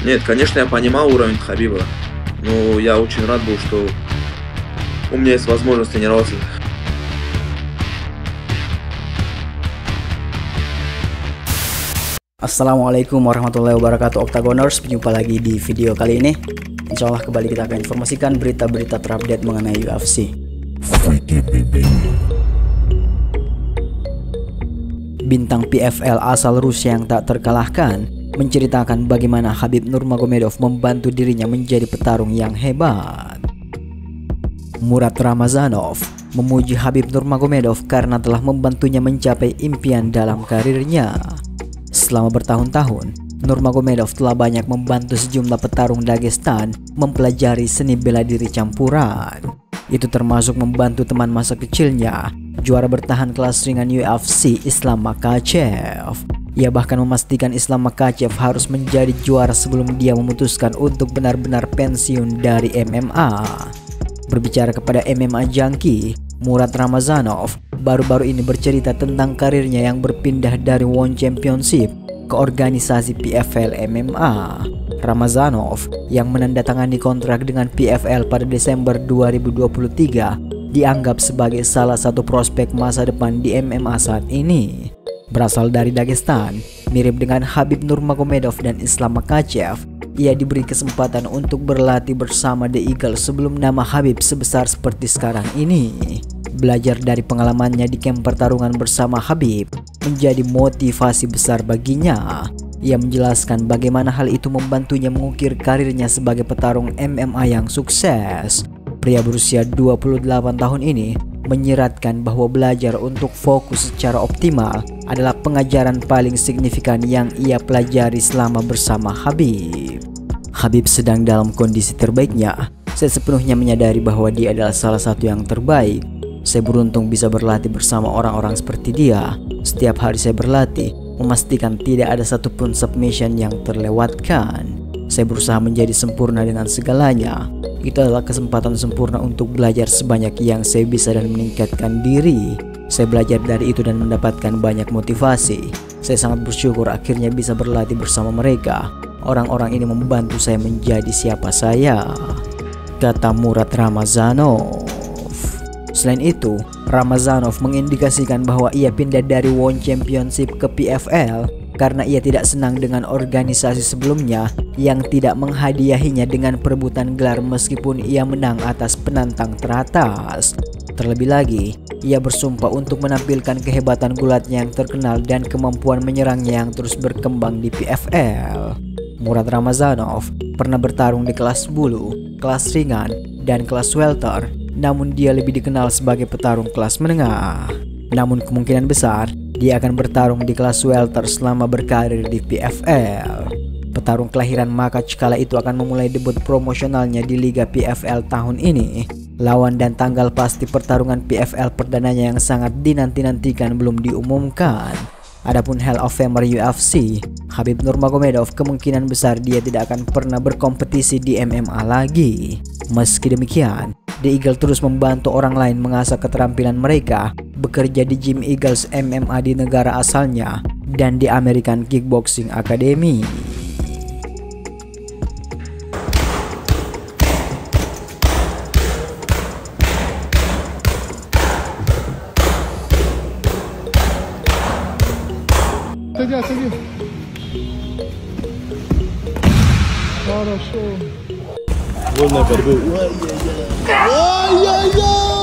Нет, конечно, я понимал уровень Хабиба, но я очень рад был, что у меня есть возможность тренироваться. Assalamualaikum warahmatullahi wabarakatuh, Octagoners. Berjumpa lagi di video kali ini. Insya Allah kembali kita akan informasikan berita-berita terupdate mengenai UFC. Bintang PFL asal Rusia yang tak terkalahkan menceritakan bagaimana Khabib Nurmagomedov membantu dirinya menjadi petarung yang hebat. Murat Ramazanov memuji Khabib Nurmagomedov karena telah membantunya mencapai impian dalam karirnya. Selama bertahun-tahun, Nurmagomedov telah banyak membantu sejumlah petarung Dagestan mempelajari seni bela diri campuran. Itu termasuk membantu teman masa kecilnya, juara bertahan kelas ringan UFC Islam Makhachev. Ia bahkan memastikan Islam Makhachev harus menjadi juara sebelum dia memutuskan untuk benar-benar pensiun dari MMA. Berbicara kepada MMA Junkie, Murat Ramazanov baru-baru ini bercerita tentang karirnya yang berpindah dari One Championship ke organisasi PFL MMA. Ramazanov yang menandatangani kontrak dengan PFL pada Desember 2023 dianggap sebagai salah satu prospek masa depan di MMA saat ini. Berasal dari Dagestan, mirip dengan Khabib Nurmagomedov dan Islam Makhachev, ia diberi kesempatan untuk berlatih bersama The Eagle sebelum nama Khabib sebesar seperti sekarang ini. Belajar dari pengalamannya di kamp pertarungan bersama Khabib menjadi motivasi besar baginya. Ia menjelaskan bagaimana hal itu membantunya mengukir karirnya sebagai petarung MMA yang sukses. Pria berusia 28 tahun ini menyiratkan bahwa belajar untuk fokus secara optimal adalah pengajaran paling signifikan yang ia pelajari selama bersama Khabib. Khabib sedang dalam kondisi terbaiknya. Saya sepenuhnya menyadari bahwa dia adalah salah satu yang terbaik. Saya beruntung bisa berlatih bersama orang-orang seperti dia. Setiap hari saya berlatih, memastikan tidak ada satupun submission yang terlewatkan. Saya berusaha menjadi sempurna dengan segalanya. Itu adalah kesempatan sempurna untuk belajar sebanyak yang saya bisa dan meningkatkan diri. Saya belajar dari itu dan mendapatkan banyak motivasi. Saya sangat bersyukur akhirnya bisa berlatih bersama mereka. Orang-orang ini membantu saya menjadi siapa saya, kata Murat Ramazanov. Selain itu, Ramazanov mengindikasikan bahwa ia pindah dari One Championship ke PFL karena ia tidak senang dengan organisasi sebelumnya yang tidak menghadiahinya dengan perebutan gelar meskipun ia menang atas penantang teratas. Terlebih lagi, ia bersumpah untuk menampilkan kehebatan gulatnya yang terkenal dan kemampuan menyerangnya yang terus berkembang di PFL. Murat Ramazanov pernah bertarung di kelas bulu, kelas ringan, dan kelas welter. Namun dia lebih dikenal sebagai petarung kelas menengah. Namun kemungkinan besar dia akan bertarung di kelas welter selama berkarir di PFL. Petarung kelahiran Makhachev kala itu akan memulai debut promosionalnya di Liga PFL tahun ini. Lawan dan tanggal pasti pertarungan PFL perdananya yang sangat dinanti-nantikan belum diumumkan. Adapun Hall of Famer UFC, Khabib Nurmagomedov kemungkinan besar dia tidak akan pernah berkompetisi di MMA lagi. Meski demikian, The Eagle terus membantu orang lain mengasah keterampilan mereka bekerja di Gym Eagles MMA di negara asalnya dan di American Kickboxing Academy. Садись. Хорошо. Вольная борьба. Ай-яй-яй!